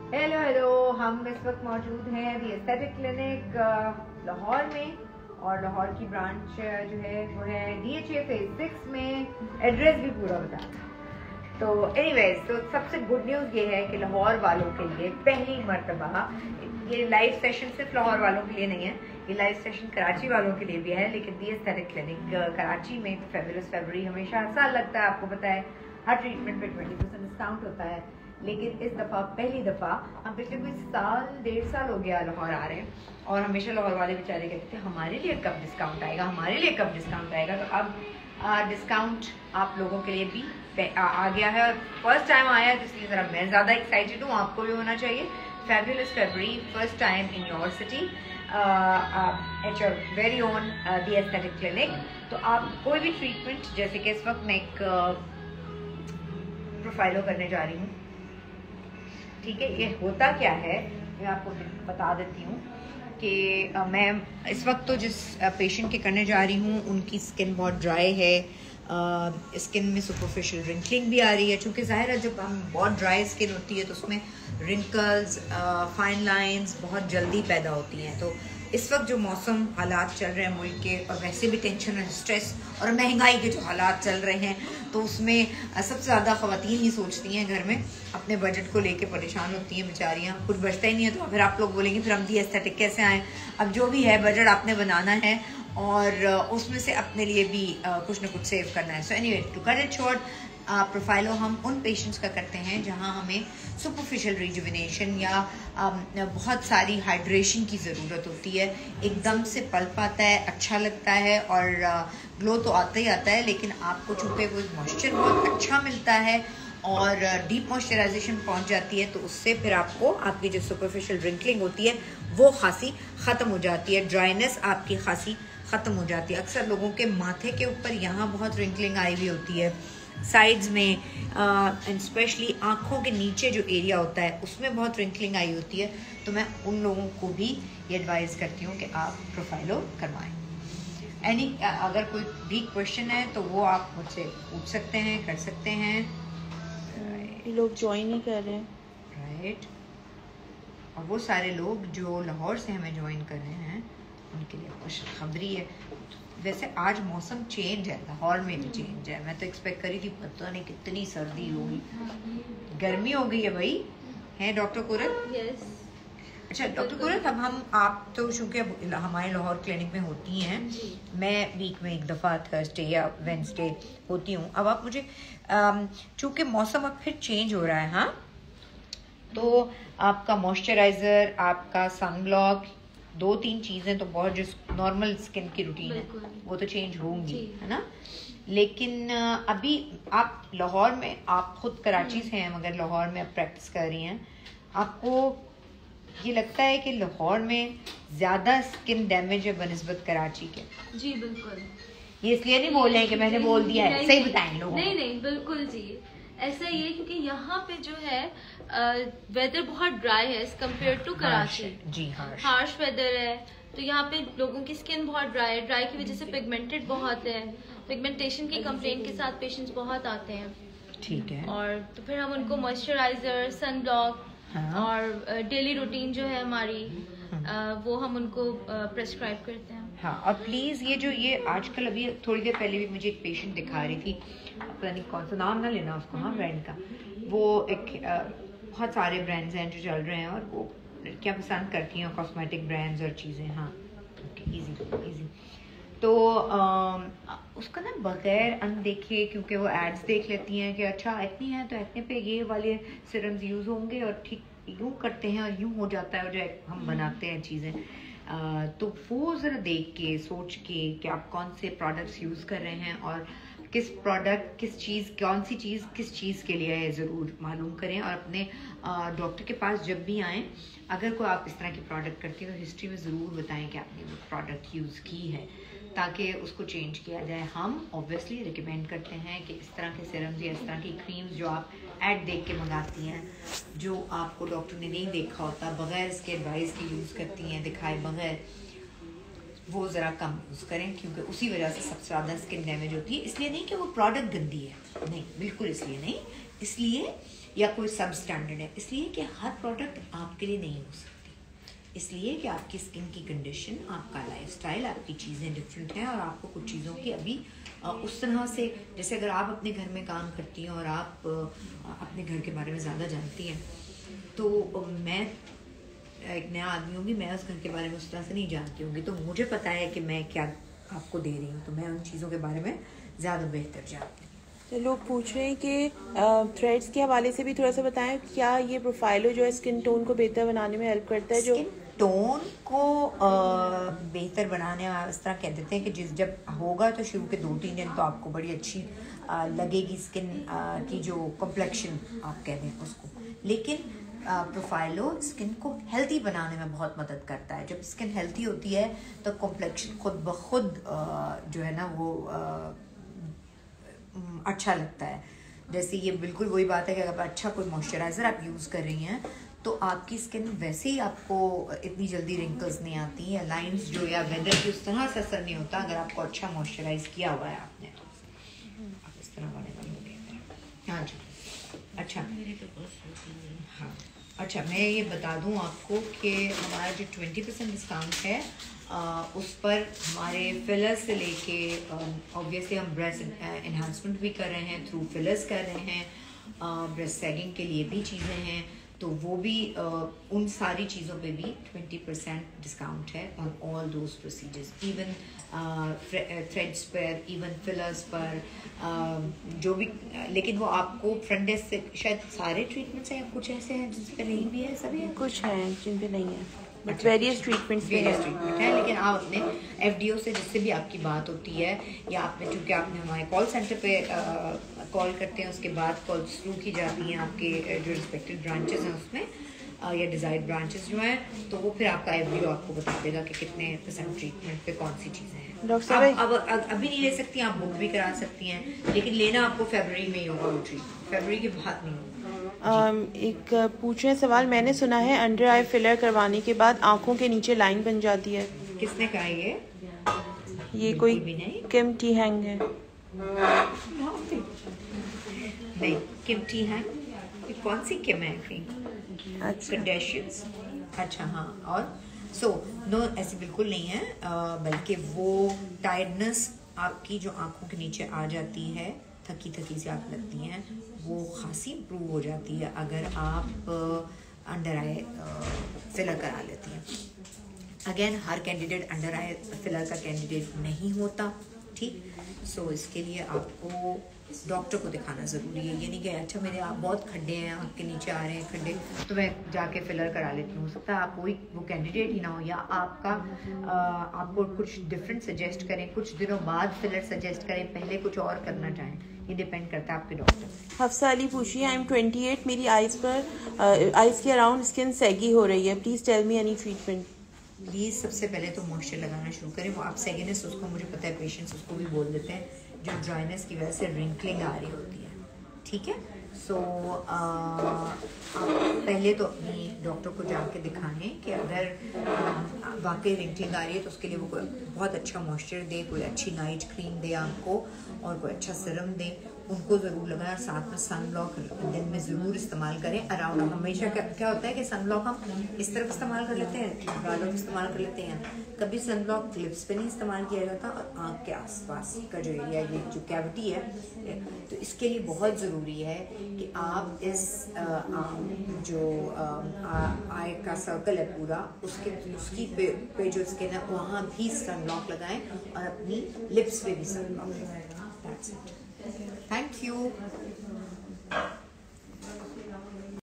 Hello hello, हम इस वक्त मौजूद हैं दी एस्थेटिक क्लिनिक लाहौर में, और लाहौर की ब्रांच जो है वो है DHA फेज 6 में। एड्रेस भी पूरा बता। तो एनीवेज, तो सबसे गुड न्यूज़ ये है कि लाहौर वालों के लिए पहली मर्तबा ये लाइव सेशन सिर्फ लाहौर वालों के लिए नहीं है, ये लाइव सेशन कराची वालों के लिए भी है। लेकिन दी एस्थेटिक क्लिनिक कराची में फेबुलस फरवरी हमेशा हर साल लगता है, आपको पता है, हर ट्रीटमेंट पे 20% डिस्काउंट होता है। लेकिन इस दफ़ा पहली दफ़ा हम पिछले कोई साल 1.5 साल हो गया लाहौर आ रहे हैं, और हमेशा लाहौर वाले बेचारे कहते थे हमारे लिए कब डिस्काउंट आएगा, हमारे लिए कब डिस्काउंट आएगा। तो अब डिस्काउंट आप लोगों के लिए भी आ गया है, और फर्स्ट टाइम आया है, इसलिए ज़रा मैं ज़्यादा एक्साइटेड हूँ, आपको भी होना चाहिए। Fabulous February, first time in your city at your very own the aesthetic clinic. तो आप कोई भी ट्रीटमेंट, जैसे कि इस वक्त मैं एक प्रोफाइलो करने जा रही हूँ, ठीक है। ये होता क्या है मैं आपको बता देती हूँ कि मैं इस वक्त तो जिस पेशेंट के करने जा रही हूँ उनकी स्किन बहुत ड्राई है, स्किन में सुपरफिशियल रिंकलिंग भी आ रही है, क्योंकि ज़ाहिर है जब हम बहुत ड्राई स्किन होती है तो उसमें रिंकल्स, फाइन लाइंस बहुत जल्दी पैदा होती हैं। तो इस वक्त जो मौसम हालात चल रहे हैं मुल्क के, और वैसे भी टेंशन और स्ट्रेस और महंगाई के जो हालात चल रहे हैं, तो उसमें सबसे ज़्यादा ख़वातीन ही सोचती हैं घर में, अपने बजट को लेके परेशान होती हैं बेचारियाँ, कुछ बचता ही नहीं है। तो फिर आप लोग बोलेंगे फिर हम दी एस्थेटिक कैसे आएँ। अब जो भी है बजट आपने बनाना है, और उसमें से अपने लिए भी कुछ ना कुछ सेव करना है। So anyway, to cut it short, Profhilo हम उन पेशेंट्स का करते हैं जहां हमें सुपरफिशियल रिजुविनेशन या बहुत सारी हाइड्रेशन की ज़रूरत होती है। एकदम से पल्प आता है, अच्छा लगता है, और ग्लो तो आता ही आता है, लेकिन आपको चूँकि वो मॉइस्चर बहुत अच्छा मिलता है और डीप मॉइस्चराइजेशन पहुंच जाती है, तो उससे फिर आपको आपकी जो सुपरफिशियल रिंकलिंग होती है वो खासी ख़त्म हो जाती है, ड्राइनेस आपकी खासी ख़त्म हो जाती है। अक्सर लोगों के माथे के ऊपर यहाँ बहुत रिंकलिंग आई हुई होती है, साइड्स में, एंड स्पेशली आँखों के नीचे जो एरिया होता है उसमें बहुत रिंकलिंग आई होती है। तो मैं उन लोगों को भी ये एडवाइस करती हूँ कि आप प्रोफाइलो करवाएं। अगर कोई भी क्वेश्चन है तो वो आप मुझसे पूछ सकते हैं, कर सकते हैं। लोग ज्वाइन नहीं कर रहे हैं, राइट। और वो सारे लोग जो लाहौर से हमें ज्वाइन कर रहे हैं उनके लिए खुशखबरी है। वैसे आज मौसम चेंज है, लाहौर में भी चेंज है। मैं तो एक्सपेक्ट करी थी पता नहीं कितनी सर्दी होगी, गर्मी हो गई है भाई, है डॉक्टर कुरत? यस। अच्छा डॉक्टर कुरत, अब आप तो चूँकि हमारे लाहौर क्लिनिक में होती हैं, मैं वीक में एक दफ़ा थर्सडे या वेंसडे होती हूँ। अब आप मुझे, चूँकि मौसम अब फिर चेंज हो रहा है, हाँ, तो आपका मॉइस्चराइज़र, आपका सनब्लॉक, 2-3 चीज़ें तो बहुत जो नॉर्मल स्किन की रूटीन है वो तो चेंज होंगी, है ना। लेकिन अभी आप लाहौर में, आप खुद कराची से हैं मगर लाहौर में आप प्रैक्टिस कर रही हैं, आपको ये लगता है कि लाहौर में ज़्यादा स्किन डैमेज है बनिस्बत कराची के? जी बिल्कुल। ये इसलिए नहीं बोल रहे हैं कि मैंने बोल दिया है, सही बताएं लोगों को। नहीं बिल्कुल जी, ऐसा ही है क्योंकि यहाँ पे जो है वेदर बहुत ड्राई है एज कम्पेयर टू कराची। जी हार्श वेदर है, तो यहाँ पे लोगों की स्किन बहुत ड्राई है। ड्राई की वजह से पिगमेंटेड बहुत है, पिगमेंटेशन की कंप्लेंट के साथ पेशेंट्स बहुत आते हैं, ठीक है। और तो फिर हम उनको मॉइस्चराइजर, सन ब्लॉक, हाँ। और डेली रूटीन जो है हमारी, वो हम उनको प्रेस्क्राइब करते हैं। हाँ, और प्लीज़ ये आजकल, अभी थोड़ी देर पहले भी मुझे एक पेशेंट दिखा रही थी, पता नहीं कौन सा, नाम ना लेना उसको, हाँ, ब्रांड का, वो एक बहुत सारे ब्रांड्स हैं जो चल रहे हैं, और वो लड़कियाँ पसंद करती हैं कॉस्मेटिक ब्रांड्स और चीज़ें। हाँ, ओके, इजी। तो उसका ना बगैर अनदेखे, क्योंकि वो एड्स देख लेती हैं कि अच्छा एक्ने है तो एक्ने पे ये वाले सिरम्स यूज़ होंगे, और ठीक यूँ करते हैं और यूँ हो जाता है, और जो हम बनाते हैं चीज़ें, तो वो ज़रा देख के, सोच के कि आप कौन से प्रोडक्ट्स यूज़ कर रहे हैं, और किस प्रोडक्ट, किस चीज़, कौन सी चीज़ किस चीज़ के लिए है, ज़रूर मालूम करें। और अपने डॉक्टर के पास जब भी आएँ, अगर कोई आप इस तरह की प्रोडक्ट करती हैं तो हिस्ट्री में ज़रूर बताएं कि आपने वो प्रोडक्ट यूज़ की है, ताकि उसको चेंज किया जाए। हम ऑब्वियसली रिकमेंड करते हैं कि इस तरह के सिरम्स या इस तरह की क्रीम्स जो आप ऐड देख के मंगाती हैं, जो आपको डॉक्टर ने नहीं देखा होता, बगैर इसके एडवाइस के यूज़ करती हैं, दिखाए बगैर, वो ज़रा कम यूज़ करें, क्योंकि उसी वजह से सबसे ज़्यादा स्किन डैमेज होती है। इसलिए नहीं कि वो प्रोडक्ट गंदी है, नहीं, बिल्कुल इसलिए नहीं, इसलिए या कोई सब स्टैंडर्ड है, इसलिए कि हर प्रोडक्ट आपके लिए नहीं हो सकती, इसलिए कि आपकी स्किन की कंडीशन, आपका लाइफस्टाइल, आपकी चीज़ें डिफरेंट हैं और आपको कुछ चीज़ों की अभी उस तरह से, जैसे अगर आप अपने घर में काम करती हैं और आप अपने घर के बारे में ज़्यादा जानती हैं, तो मैं एक नया आदमी होंगी, मैं उस घर के बारे में उस तरह से नहीं जानती होंगी, तो मुझे पता है कि मैं क्या आपको दे रही हूँ, तो मैं उन चीज़ों के बारे में ज़्यादा बेहतर जानती हूँ। तो लोग पूछ रहे हैं कि थ्रेड्स के हवाले से भी थोड़ा सा बताएं, क्या ये प्रोफाइलो जो है स्किन टोन को बेहतर बनाने में हेल्प करता है? जो टोन को बेहतर बनाने इस तरह कह देते हैं कि जब होगा तो शुरू के 2-3 दिन तो आपको बड़ी अच्छी लगेगी स्किन की जो कॉम्प्लेक्शन आप कह दें उसको, लेकिन प्रोफाइलो स्किन को हेल्दी बनाने में बहुत मदद करता है। जब स्किन हेल्दी होती है तो कॉम्प्लेक्शन खुद ब खुद जो है ना वो अच्छा लगता है। जैसे ये बिल्कुल वही बात है कि अगर अच्छा कोई मॉइस्चराइज़र आप यूज़ कर रही हैं तो आपकी स्किन वैसे ही आपको इतनी जल्दी रिंकल्स नहीं आती या लाइंस जो या वेदर की उस तरह से असर नहीं होता अगर आपको अच्छा मॉइस्चराइज किया हुआ है आपने। आप इस तरह वाले हाँ जी, अच्छा हाँ अच्छा, मैं ये बता दूं आपको कि हमारा जो 20% डिस्काउंट है उस पर हमारे फिलर्स से लेके ऑब्वियसली हम ब्रेस्ट एनहांसमेंट भी कर रहे हैं, थ्रू फिलर्स कर रहे हैं, ब्रेस्ट सैगिंग के लिए भी चीज़ें हैं, तो वो भी उन सारी चीज़ों पे भी 20% डिस्काउंट है on all those procedures, even threads पर, इवन फिलर्स पर, जो भी, लेकिन वो आपको फ्रंट डेस्क से शायद सारे ट्रीटमेंट्स हैं, कुछ ऐसे हैं जिस पे नहीं भी है, सभी है, कुछ हैं जिन पे नहीं है, बट वेरियस ट्रीटमेंट्स है, लेकिन आप अपने FDO से जिससे भी आपकी बात होती है या आपने चूँकि आपने हमारे कॉल सेंटर पे कॉल करते हैं, उसके बाद कॉल थ्रू की जाती हैं आपके जो रिस्पेक्टेड ब्रांचेस हैं उसमें या डिज़ायर्ड ब्रांचेस जो हैं, तो वो फिर आपका FDO आपको बता देगा कि कितने % ट्रीटमेंट पे कौन सी चीज़ें हैं। डॉक्टर साहब अब अभी नहीं ले सकती, आप बुक भी करा सकती हैं, लेकिन लेना आपको फरवरी में ही होगा, वो ट्रीटमेंट फरवरी के बाद नहीं होगा। एक पूछ रहे सवाल, मैंने सुना है अंडर आई फिलर करवाने के बाद आंखों के नीचे लाइन बन जाती है, किसने कहा ये कोई किम टी हैंग है? नहीं, किम टी हैंग कौन सी किम है? अच्छा, अच्छा हाँ, और नो ऐसी बिल्कुल नहीं है, बल्कि वो टायर्डनेस आपकी जो आंखों के नीचे आ जाती है, थकी थकी सी आप लगती हैं, वो खासी इम्प्रूव हो जाती है अगर आप अंडर आई फिलर करा लेती हैं। अगेन हर कैंडिडेट अंडर आई फिलर का कैंडिडेट नहीं होता, ठीक, सो इसके लिए आपको डॉक्टर को दिखाना ज़रूरी है। ये नहीं कि अच्छा मेरे आप बहुत खड्डे हैं, आपके नीचे आ रहे हैं खड्डे, तो मैं जाके फिलर करा लेती हूँ। हो सकता है आप कोई वो कैंडिडेट ही ना हो, या आपका आपको कुछ डिफरेंट सजेस्ट करें, कुछ दिनों बाद फिलर सजेस्ट करें, पहले कुछ और करना चाहें, ये डिपेंड करता है आपके डॉक्टर। हफ्सा अली पूछिए, आई एम 28, मेरी आइज़ के अराउंड स्किन सैगी हो रही है, please tell me any treatment. Please सबसे पहले तो मॉइस्चर लगाना शुरू करें। वो आप सेगनेस, उसको मुझे पता है पेशेंट्स उसको भी बोल देते हैं, जो ड्राइनेस की वजह से रिंकलिंग आ रही होती है, ठीक है। सो आप पहले तो अपनी डॉक्टर को जाके दिखाएं कि अगर वाकई रिंकलिंग आ रही है तो उसके लिए वो कोई बहुत अच्छा मॉइस्चर दे, कोई अच्छी नाइट क्रीम दे आपको और कोई अच्छा सीरम दे, उनको ज़रूर लगाएं। और साथ में सन ब्लॉक दिन में ज़रूर इस्तेमाल करें। अराउंड हमेशा क्या होता है कि सन ब्लॉक हम इस तरफ इस्तेमाल कर लेते हैं, गालों में इस्तेमाल कर लेते हैं, कभी सन ब्लॉक लिप्स पे नहीं इस्तेमाल किया जाता, और आँख के आसपास का जो एरिया, ये जो कैविटी है, तो इसके लिए बहुत ज़रूरी है कि आप इस जो आई का सर्कल है पूरा, उसकी पे जो स्किन है वहाँ भी सन ब्लॉक लगाएं और अपनी लिप्स पे भी सन ब्लॉक लगाएं। That's it. Thank you.